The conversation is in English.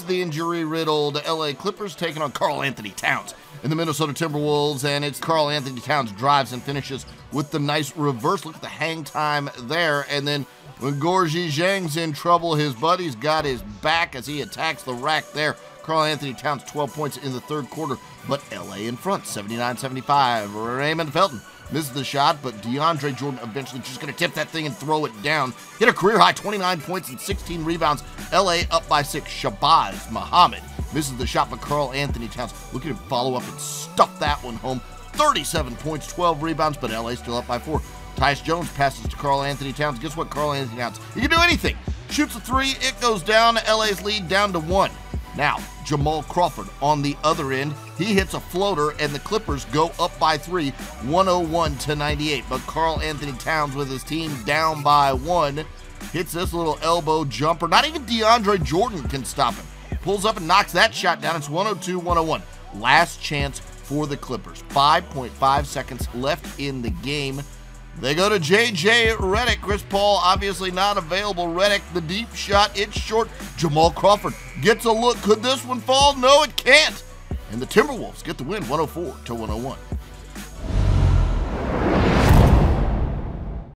the injury-riddled LA Clippers taking on Karl-Anthony Towns and the Minnesota Timberwolves, and it's Karl-Anthony Towns drives and finishes with the nice reverse. Look at the hang time there, and then when Gorgui Zhang's in trouble, his buddy's got his back as he attacks the rack there. Karl-Anthony Towns 12 points in the third quarter, but LA in front, 79-75. Raymond Felton misses the shot, but DeAndre Jordan eventually just going to tip that thing and throw it down. Hit a career-high 29 points and 16 rebounds. LA up by 6. Shabazz Muhammad misses the shot, but Karl-Anthony Towns, look at him follow up and stuff that one home. 37 points, 12 rebounds, but LA still up by 4. Tyus Jones passes to Karl-Anthony Towns. Guess what, Karl-Anthony Towns? He can do anything. Shoots a 3, it goes down. LA's lead down to 1. Now, Jamal Crawford on the other end. He hits a floater, and the Clippers go up by 3, 101-98. But Karl-Anthony Towns with his team down by 1 hits this little elbow jumper. Not even DeAndre Jordan can stop him. Pulls up and knocks that shot down. It's 102-101. Last chance for the Clippers. 5.5 seconds left in the game. They go to J.J. Redick. Chris Paul obviously not available. Redick, the deep shot, it's short. Jamal Crawford gets a look. Could this one fall? No, it can't. And the Timberwolves get the win, 104-101.